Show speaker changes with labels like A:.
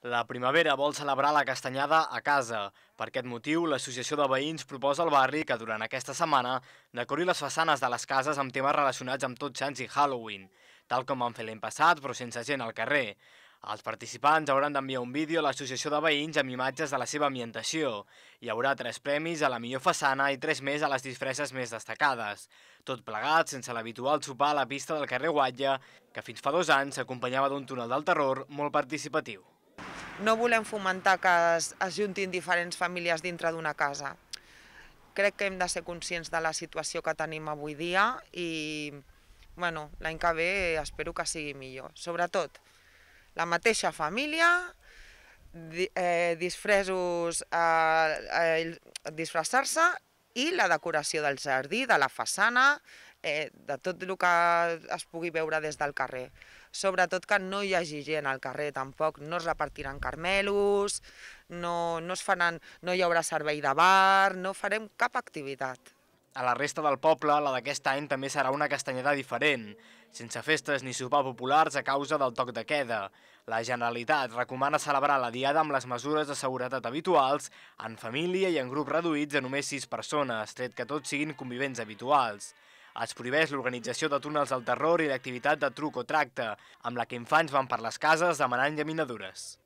A: La primavera vol celebrar la castanyada a casa. Per aquest motiu, l'Associació de Veïns proposa al barri que durant aquesta setmana decori les façanes de les cases amb temes relacionats amb Tots Sants i Halloween, tal com van fer l'any passat, però sense gent al carrer. Els participants hauran d'enviar un vídeo a l'Associació de Veïns amb imatges de la seva ambientació. Hi haurà 3 premis a la millor façana i 3 més a les disfresses més destacades. Tot plegat sense l'habitual sopar a la pista del carrer Guatlla, que fins fa 2 anys s'acompanyava d'un túnel del terror molt participatiu.
B: No volem fomentar que es juntin diferents famílies dintre d'una casa. Crec que hem de ser conscients de la situació que tenim avui dia i l'any que ve espero que sigui millor. Sobretot, la mateixa família, disfressos, disfressar-se i la decoració del jardí, de la façana, de tot el que es pugui veure des del carrer. Sobretot que no hi hagi gent al carrer tampoc, no es repartiran carmelos, no hi haurà servei de bar, no farem cap activitat.
A: A la resta del poble, la d'aquest any també serà una castanyada diferent, sense festes ni sopar populars a causa del toc de queda. La Generalitat recomana celebrar la diada amb les mesures de seguretat habituals, en família i en grups reduïts de només 6 persones, tret que tots siguin convivents habituals. Es prohibeix l'organització de túnels del terror i l'activitat de truc o tracte, amb la que infants van per les cases demanant llaminadures.